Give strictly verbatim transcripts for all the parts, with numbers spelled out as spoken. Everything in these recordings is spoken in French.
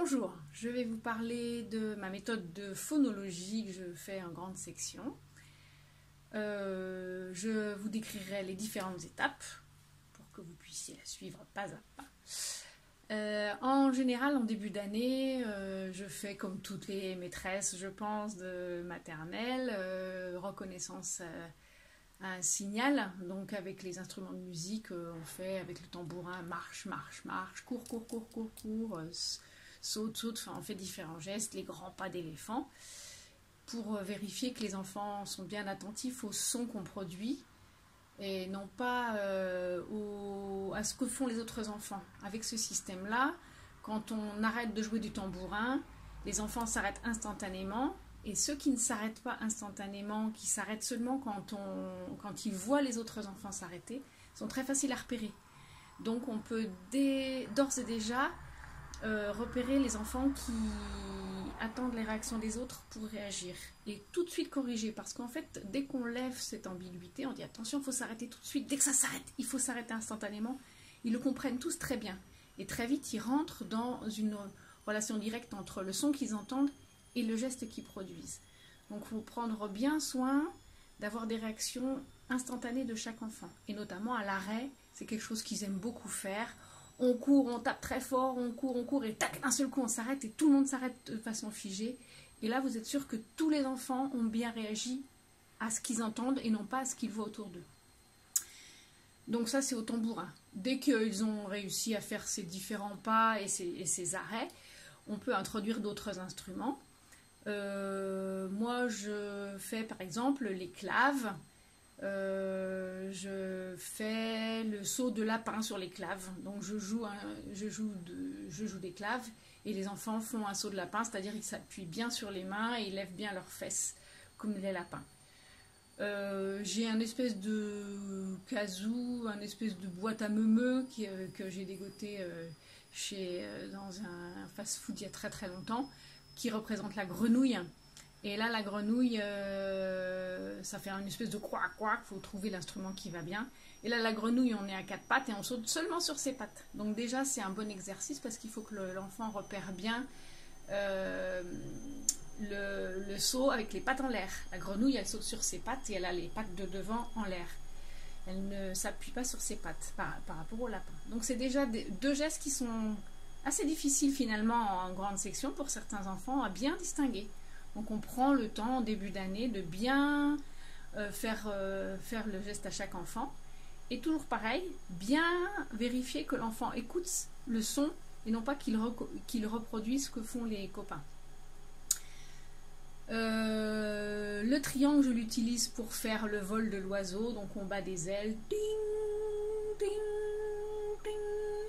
Bonjour, je vais vous parler de ma méthode de phonologie que je fais en grande section. Euh, je vous décrirai les différentes étapes pour que vous puissiez la suivre pas à pas. Euh, en général, en début d'année, euh, je fais comme toutes les maîtresses, je pense, de maternelle, euh, reconnaissance euh, à un signal. Donc avec les instruments de musique, euh, on fait avec le tambourin marche, marche, marche, cours, cours, cours, cours, cours, euh, saute, saute, enfin on fait différents gestes, les grands pas d'éléphant, pour vérifier que les enfants sont bien attentifs au son qu'on produit et non pas euh, au, à ce que font les autres enfants. Avec ce système-là, quand on arrête de jouer du tambourin, les enfants s'arrêtent instantanément, et ceux qui ne s'arrêtent pas instantanément, qui s'arrêtent seulement quand, on, quand ils voient les autres enfants s'arrêter, sont très faciles à repérer. Donc on peut d'ores et déjà Euh, repérer les enfants qui attendent les réactions des autres pour réagir et tout de suite corriger, parce qu'en fait dès qu'on lève cette ambiguïté, on dit attention, il faut s'arrêter tout de suite, dès que ça s'arrête, il faut s'arrêter instantanément. Ils le comprennent tous très bien et très vite ils rentrent dans une relation directe entre le son qu'ils entendent et le geste qu'ils produisent. Donc il faut prendre bien soin d'avoir des réactions instantanées de chaque enfant, et notamment à l'arrêt, c'est quelque chose qu'ils aiment beaucoup faire. On court, on tape très fort, on court, on court, et tac, d'un seul coup on s'arrête et tout le monde s'arrête de façon figée. Et là vous êtes sûr que tous les enfants ont bien réagi à ce qu'ils entendent et non pas à ce qu'ils voient autour d'eux. Donc ça c'est au tambourin. Dès qu'ils ont réussi à faire ces différents pas et ces, et ces arrêts, on peut introduire d'autres instruments. Euh, moi je fais par exemple les claves. Euh, je fais le saut de lapin sur les claves. Donc je joue, un, je, joue de, je joue des claves et les enfants font un saut de lapin, c'est-à-dire qu'ils s'appuient bien sur les mains et ils lèvent bien leurs fesses comme les lapins. Euh, j'ai un espèce de kazoo, un espèce de boîte à meumeux qui, euh, que j'ai dégoté euh, chez, euh, dans un fast-food il y a très très longtemps, qui représente la grenouille. Et là, la grenouille, euh, ça fait une espèce de couac-couac, il faut trouver l'instrument qui va bien. Et là, la grenouille, on est à quatre pattes et on saute seulement sur ses pattes. Donc déjà, c'est un bon exercice parce qu'il faut que l'enfant repère bien euh, le, le saut avec les pattes en l'air. La grenouille, elle saute sur ses pattes et elle a les pattes de devant en l'air. Elle ne s'appuie pas sur ses pattes par, par rapport au lapin. Donc c'est déjà des, deux gestes qui sont assez difficiles finalement en grande section pour certains enfants à bien distinguer. Donc on prend le temps en début d'année de bien euh, faire, euh, faire le geste à chaque enfant. Et toujours pareil, bien vérifier que l'enfant écoute le son et non pas qu'il qu'il reproduise ce que font les copains. Euh, le triangle, je l'utilise pour faire le vol de l'oiseau. Donc on bat des ailes. Ding, ding, ding.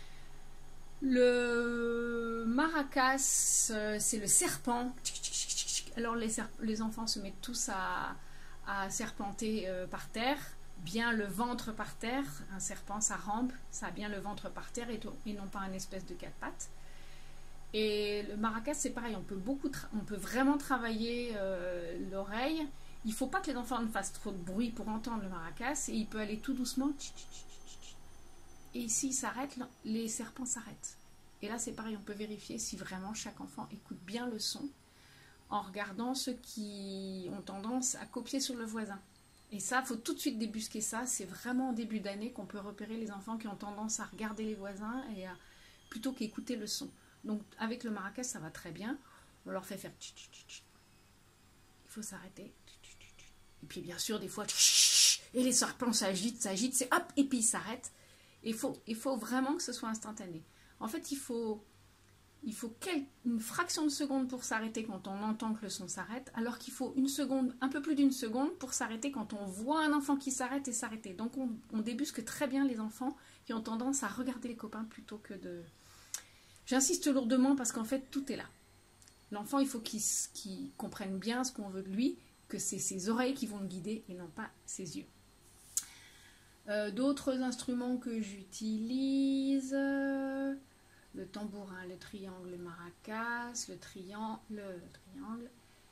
Le maracas, euh, c'est le serpent. Alors les, les enfants se mettent tous à, à serpenter euh, par terre, bien le ventre par terre. Un serpent, ça rampe, ça a bien le ventre par terre et, et non pas un espèce de quatre pattes. Et le maracas, c'est pareil, on peut, beaucoup on peut vraiment travailler euh, l'oreille. Il ne faut pas que les enfants ne fassent trop de bruit pour entendre le maracas, et il peut aller tout doucement. Et s'il s'arrête, les serpents s'arrêtent. Et là, c'est pareil, on peut vérifier si vraiment chaque enfant écoute bien le son, en regardant ceux qui ont tendance à copier sur le voisin. Et ça, il faut tout de suite débusquer ça. C'est vraiment en début d'année qu'on peut repérer les enfants qui ont tendance à regarder les voisins et à, plutôt qu'écouter le son. Donc avec le maracas, ça va très bien. On leur fait faire tch, tch, tch, tch. Il faut s'arrêter. Et puis bien sûr, des fois, tch, et les serpents s'agitent, s'agitent, c'est hop, et puis ils s'arrêtent. Il faut, il faut vraiment que ce soit instantané. En fait, il faut... Il faut une fraction de seconde pour s'arrêter quand on entend que le son s'arrête, alors qu'il faut une seconde, un peu plus d'une seconde pour s'arrêter quand on voit un enfant qui s'arrête et s'arrêter. Donc on, on débusque très bien les enfants qui ont tendance à regarder les copains plutôt que de... J'insiste lourdement parce qu'en fait tout est là. L'enfant, il faut qu'il qu'il comprenne bien ce qu'on veut de lui, que c'est ses oreilles qui vont le guider et non pas ses yeux. Euh, D'autres instruments que j'utilise... Le tambourin, le triangle, le maracas, le, trian le triangle.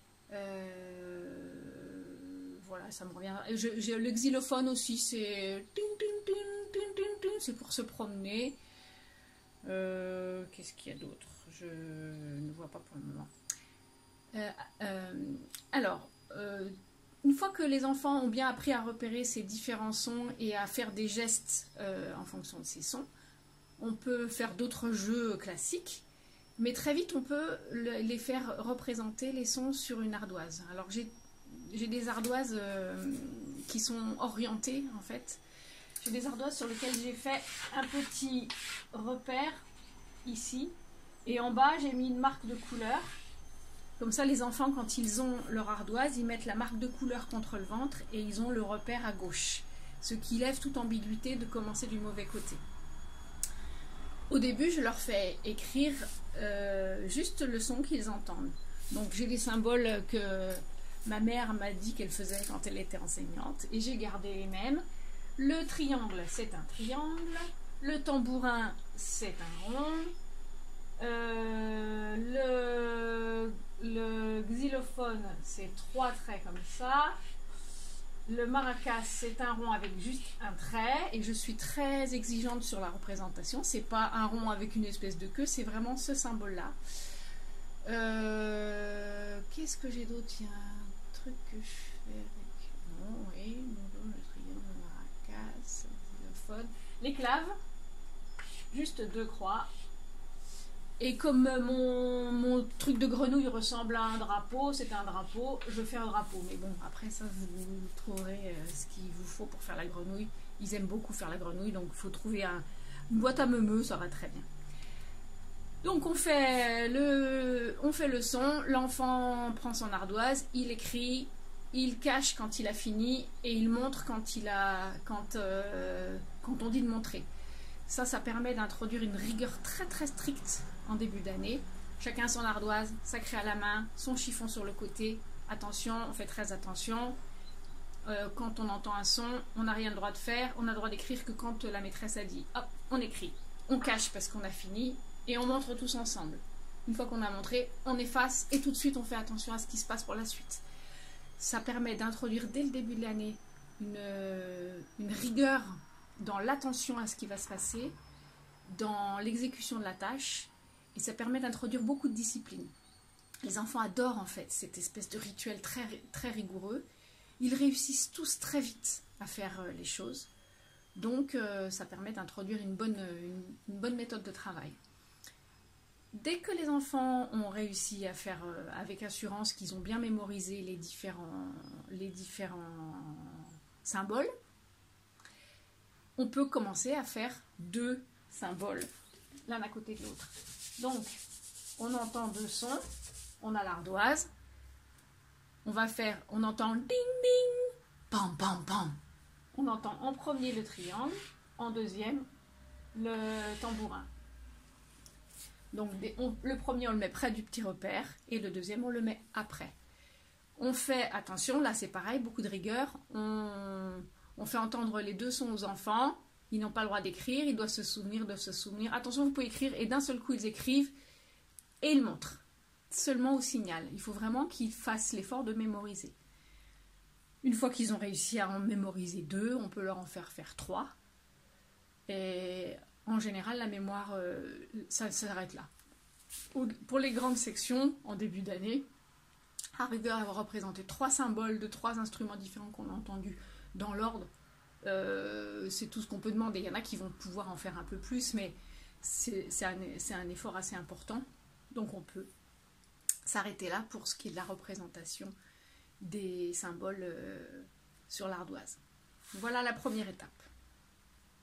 Euh, voilà, ça me revient. J'ai le xylophone aussi, c'est c'est pour se promener. Euh, Qu'est-ce qu'il y a d'autre? Je ne vois pas pour le moment. Euh, euh, alors, euh, une fois que les enfants ont bien appris à repérer ces différents sons et à faire des gestes euh, en fonction de ces sons, on peut faire d'autres jeux classiques, mais très vite on peut le, les faire représenter les sons sur une ardoise. Alors j'ai j'ai des ardoises euh, qui sont orientées en fait. J'ai des ardoises sur lesquelles j'ai fait un petit repère ici, et en bas j'ai mis une marque de couleur. Comme ça, les enfants, quand ils ont leur ardoise, ils mettent la marque de couleur contre le ventre et ils ont le repère à gauche. Ce qui lève toute ambiguïté de commencer du mauvais côté. Au début, je leur fais écrire euh, juste le son qu'ils entendent. Donc, j'ai les symboles que ma mère m'a dit qu'elle faisait quand elle était enseignante et j'ai gardé les mêmes. Le triangle, c'est un triangle. Le tambourin, c'est un rond. Euh, le, le xylophone, c'est trois traits comme ça. Le maracas, c'est un rond avec juste un trait. Et je suis très exigeante sur la représentation. C'est pas un rond avec une espèce de queue, c'est vraiment ce symbole-là. Euh, Qu'est-ce que j'ai d'autre? Il y a un truc que je fais avec... Non, oui, le triangle, le maracas, le xylophone. Les claves, juste deux croix. Et comme mon, mon truc de grenouille ressemble à un drapeau, c'est un drapeau, je fais un drapeau. Mais bon, après ça, vous, vous trouverez ce qu'il vous faut pour faire la grenouille. Ils aiment beaucoup faire la grenouille, donc il faut trouver un, une boîte à meumeux, ça va très bien. Donc on fait le, on fait le son, l'enfant prend son ardoise, il écrit, il cache quand il a fini et il montre quand, il a, quand, euh, quand on dit de montrer. Ça, ça permet d'introduire une rigueur très très stricte en début d'année. Chacun son ardoise, sacré à la main, son chiffon sur le côté. Attention, on fait très attention. Euh, quand on entend un son, on n'a rien le droit de faire. On a le droit d'écrire que quand la maîtresse a dit. Hop, on écrit. On cache parce qu'on a fini et on montre tous ensemble. Une fois qu'on a montré, on efface et tout de suite on fait attention à ce qui se passe pour la suite. Ça permet d'introduire dès le début de l'année une, une rigueur dans l'attention à ce qui va se passer, dans l'exécution de la tâche, et ça permet d'introduire beaucoup de discipline. Les enfants adorent en fait cette espèce de rituel très, très rigoureux. Ils réussissent tous très vite à faire euh, les choses, donc euh, ça permet d'introduire une bonne, une, une bonne méthode de travail. Dès que les enfants ont réussi à faire euh, avec assurance, qu'ils ont bien mémorisé les différents, les différents symboles, on peut commencer à faire deux symboles, l'un à côté de l'autre. Donc, on entend deux sons, on a l'ardoise, on va faire, on entend ding ding, pam pam pam. On entend en premier le triangle, en deuxième le tambourin. Donc, on, le premier on le met près du petit repère et le deuxième on le met après. On fait, attention, là c'est pareil, beaucoup de rigueur, on... On fait entendre les deux sons aux enfants. Ils n'ont pas le droit d'écrire. Ils doivent se souvenir, doivent se souvenir. Attention, vous pouvez écrire et d'un seul coup, ils écrivent et ils montrent. Seulement au signal. Il faut vraiment qu'ils fassent l'effort de mémoriser. Une fois qu'ils ont réussi à en mémoriser deux, on peut leur en faire faire trois. Et en général, la mémoire, euh, ça s'arrête là. Pour les grandes sections, en début d'année, à rigueur, avoir représenté trois symboles de trois instruments différents qu'on a entendus dans l'ordre, euh, c'est tout ce qu'on peut demander. Il y en a qui vont pouvoir en faire un peu plus, mais c'est un, un effort assez important. Donc on peut s'arrêter là pour ce qui est de la représentation des symboles euh, sur l'ardoise. Voilà la première étape.